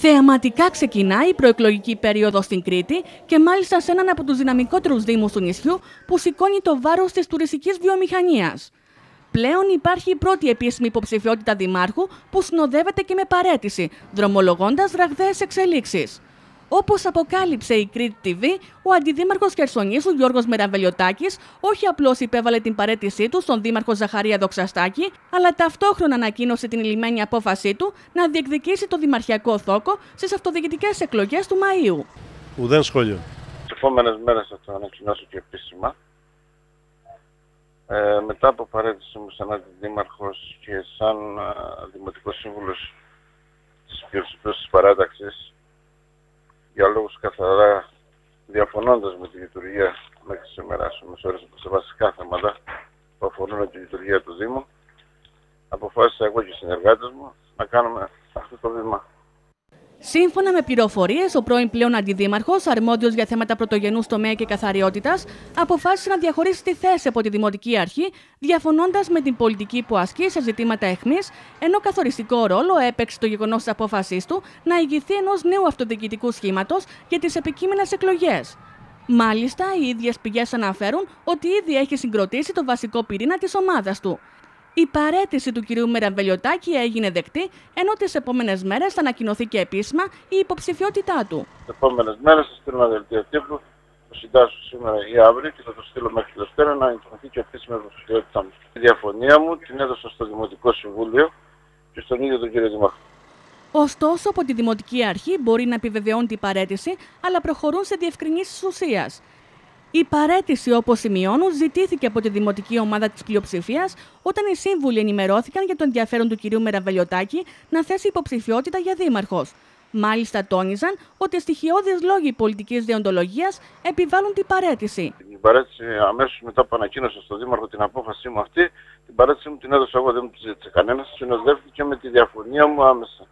Θεαματικά ξεκινάει η προεκλογική περίοδος στην Κρήτη και μάλιστα σε έναν από τους δυναμικότερους δήμους του νησιού που σηκώνει το βάρος της τουριστικής βιομηχανίας. Πλέον υπάρχει η πρώτη επίσημη υποψηφιότητα δημάρχου που συνοδεύεται και με παραίτηση, δρομολογώντας ραγδαίες εξελίξεις. Όπως αποκάλυψε η Κρήτη TV, ο αντιδήμαρχος Χερσονήσου Γιώργος Μεραβελιωτάκης όχι απλώς υπέβαλε την παραίτησή του στον δήμαρχο Ζαχαρία Δοξαστάκη, αλλά ταυτόχρονα ανακοίνωσε την ηλυμένη απόφασή του να διεκδικήσει το δημαρχιακό θόκο στις αυτοδιοικητικές εκλογές του Μαΐου. Ουδέν σχόλιο. Τις επόμενες μέρες θα το ανακοινώσω και επίσημα. Μετά από παραίτηση μου σαν αντιδήμαρχος και σαν δημοτικός σύμβουλος της πλειοψηφίας της παράταξης, για λόγους καθαρά διαφωνώντας με τη λειτουργία μέχρι σήμερα σε βασικά θέματα που αφορούν τη λειτουργία του Δήμου, αποφάσισα εγώ και οι συνεργάτες μου να κάνουμε αυτό το βήμα. Σύμφωνα με πληροφορίες, ο πρώην πλέον αντιδήμαρχος, αρμόδιος για θέματα πρωτογενούς τομέα και καθαριότητας, αποφάσισε να διαχωρίσει τη θέση από τη Δημοτική Αρχή, διαφωνώντας με την πολιτική που ασκεί σε ζητήματα αιχμής, ενώ καθοριστικό ρόλο έπαιξε το γεγονός της απόφασής του να ηγηθεί ενός νέου αυτοδιοικητικού σχήματος για τις επικείμενες εκλογές. Μάλιστα, οι ίδιες πηγές αναφέρουν ότι ήδη έχει συγκροτήσει το βασικό πυρήνα της ομάδας του. Η παραίτηση του κυρίου Μεραβελιωτάκη έγινε δεκτή, ενώ τις επόμενες μέρες θα ανακοινωθεί και επίσημα η υποψηφιότητά του. Τις επόμενες μέρες θα στείλω ένα δελτίο τύπου, το συντάσσω σήμερα ή αύριο και θα το στείλω μέχρι τη Δευτέρα να ανακοινωθεί και επίσημα η υποψηφιότητά μου. Η διαφωνία μου την έδωσα στο Δημοτικό Συμβούλιο και στον ίδιο τον κύριο Δημάρχο. Ωστόσο, από τη Δημοτική Αρχή μπορεί να επιβεβαιώνει την παραίτηση, αλλά προχωρούν σε διευκρινήσεις ουσίας. Η παραίτηση, όπως σημειώνουν, ζητήθηκε από τη δημοτική ομάδα της πλειοψηφίας όταν οι σύμβουλοι ενημερώθηκαν για το ενδιαφέρον του κυρίου Μεραβελιωτάκη να θέσει υποψηφιότητα για δήμαρχος. Μάλιστα, τόνιζαν ότι στοιχειώδεις λόγοι πολιτικής δεοντολογίας επιβάλλουν την παραίτηση. Την παραίτηση, αμέσως μετά που ανακοίνωσα στον Δήμαρχο την απόφασή μου αυτή, την παραίτηση μου την έδωσα εγώ, δεν μου τη ζήτησε κανένας, συνοδεύτηκε με τη διαφωνία μου άμεσα.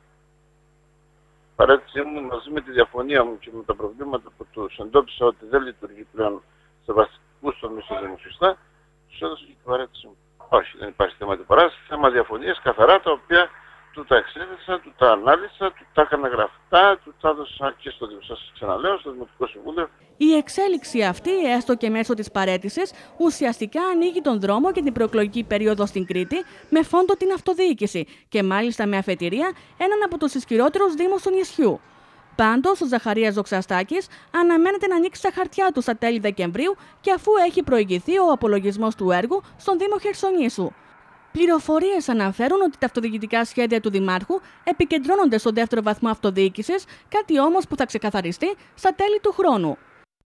Η παραίτησή μου μαζί με τη διαφωνία μου και με τα προβλήματα που τους εντόπισα ότι δεν λειτουργεί πλέον σε βασικούς τομείς του Δημοσιοστά, τους έδωσα και την παραίτησή μου. Όχι, δεν υπάρχει θέμα την παράσταση, θέμα διαφωνίας καθαρά, τα οποία του τα εξέθεσα, του τα ανάλυσα, του τα έκανα γραφτά, του τα έδωσα και στο Δημοτικό Συμβούλιο. Η εξέλιξη αυτή, έστω και μέσω της παραίτησης, ουσιαστικά ανοίγει τον δρόμο για την προεκλογική περίοδο στην Κρήτη με φόντο την αυτοδιοίκηση και μάλιστα με αφετηρία έναν από τους ισχυρότερους δήμους του νησιού. Πάντως, ο Ζαχαρίας Δοξαστάκης αναμένεται να ανοίξει τα χαρτιά του στα τέλη Δεκεμβρίου και αφού έχει προηγηθεί ο απολογισμός του έργου στον Δήμο Χερσονήσου. Πληροφορίες αναφέρουν ότι τα αυτοδιοικητικά σχέδια του Δημάρχου επικεντρώνονται στον δεύτερο βαθμό αυτοδιοίκησης, κάτι όμως που θα ξεκαθαριστεί στα τέλη του χρόνου.